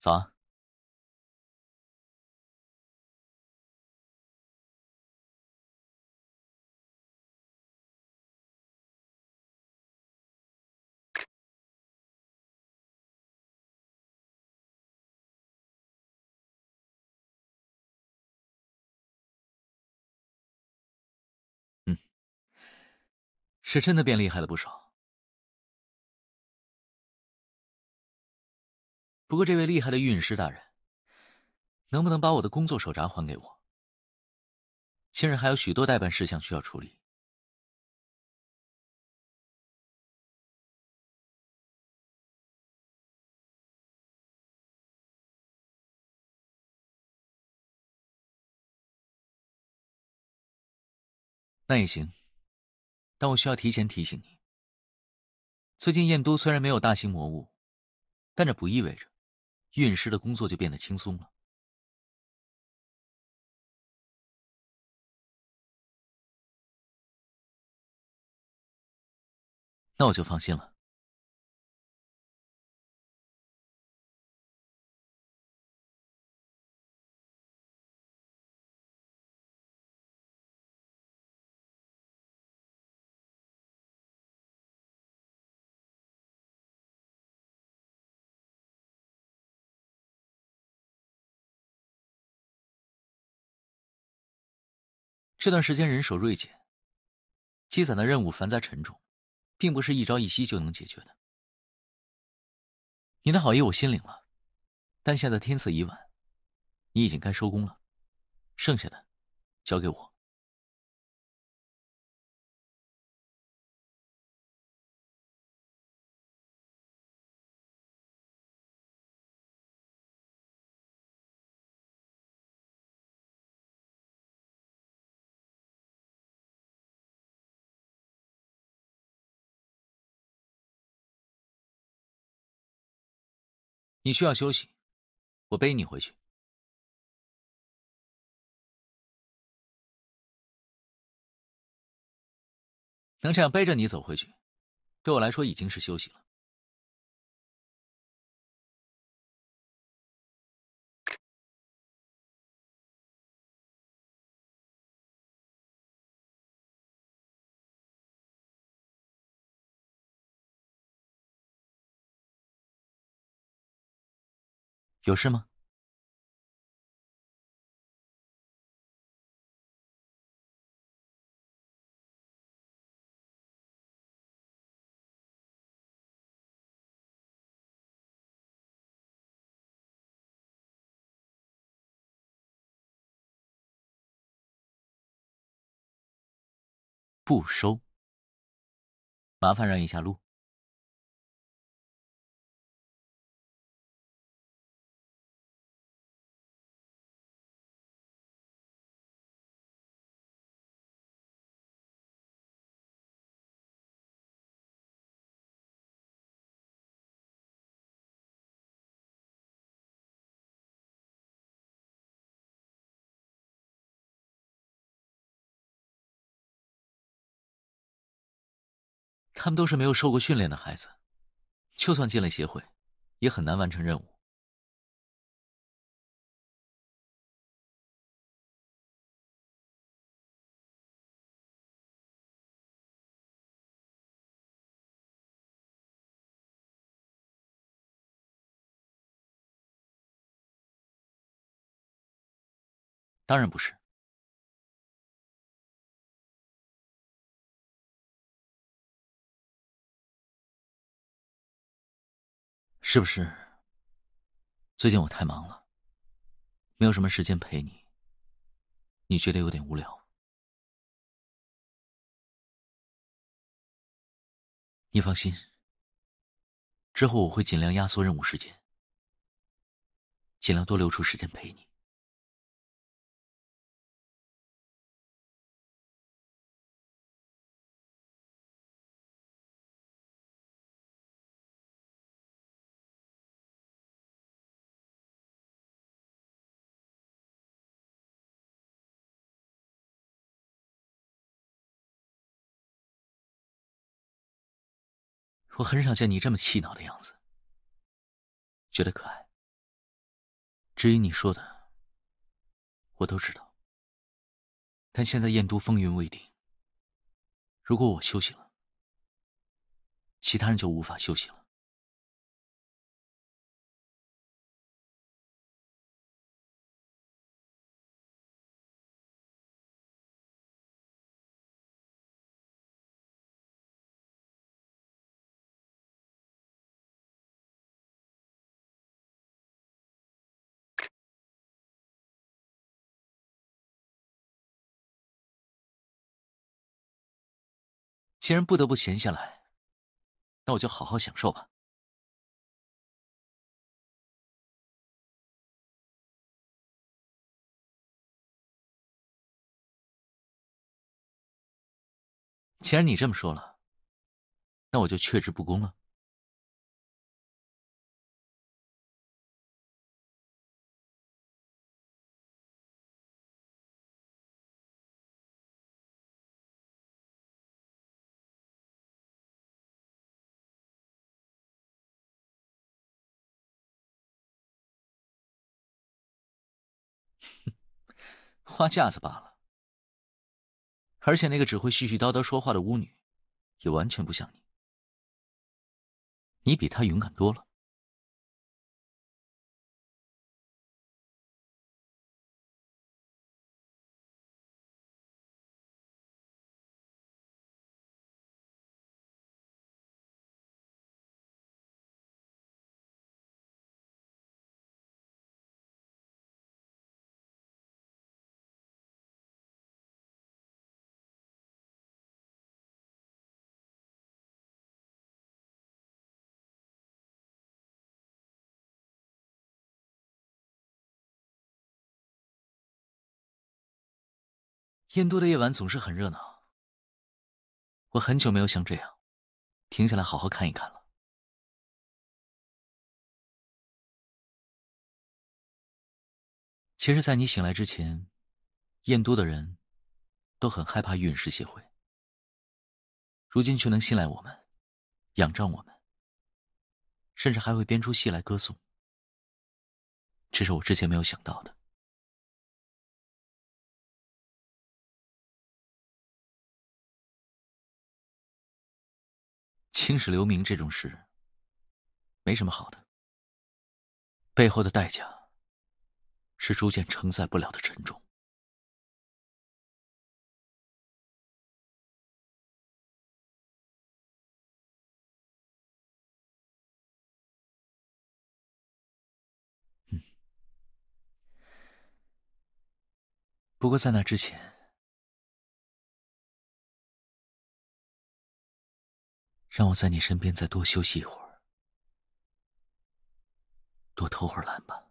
早啊。嗯，是真的变厉害了不少。不过这位厉害的御影师大人，能不能把我的工作手札还给我？今日还有许多待办事项需要处理。那也行，但我需要提前提醒你，最近燕都虽然没有大型魔物，但这不意味着御影师的工作就变得轻松了。那我就放心了。这段时间人手锐减，积攒的任务繁杂沉重，并不是一朝一夕就能解决的。你的好意我心领了，但现在天色已晚，你已经该收工了，剩下的交给我。你需要休息，我背你回去。能这样背着你走回去，对我来说已经是休息了。有事吗？不收，麻烦让一下路。他们都是没有受过训练的孩子，就算进了协会，也很难完成任务。当然不是。是不是最近我太忙了，没有什么时间陪你，你觉得有点无聊？你放心，之后我会尽量压缩任务时间，尽量多留出时间陪你。我很少见你这么气恼的样子，觉得可爱。 至于你说的，我都知道。但现在燕都风云未定，如果我休息了，其他人就无法休息了。既然不得不闲下来，那我就好好享受吧。既然你这么说了，那我就却之不恭了。花架子罢了。而且那个只会絮絮叨叨说话的巫女，也完全不像你。你比她勇敢多了。燕都的夜晚总是很热闹，我很久没有像这样停下来好好看一看了。其实，在你醒来之前，燕都的人都很害怕运势协会，如今却能信赖我们，仰仗我们，甚至还会编出戏来歌颂，这是我之前没有想到的。青史留名这种事，没什么好的，背后的代价是逐渐承载不了的沉重。不过在那之前，让我在你身边再多休息一会儿，多偷会儿懒吧。